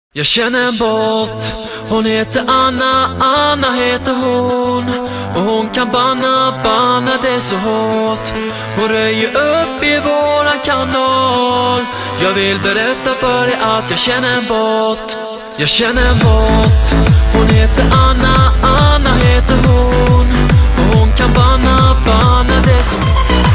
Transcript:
Jag känner en bot, hon heter Anna, Anna heter hon. Och hon kan banna det så hårt. Hon röjer upp i våran kanal. Jag vill berätta för dig att jag känner en bot. Jag känner en bot, hon heter Anna, Anna heter hon. Och hon kan banna det så hårt.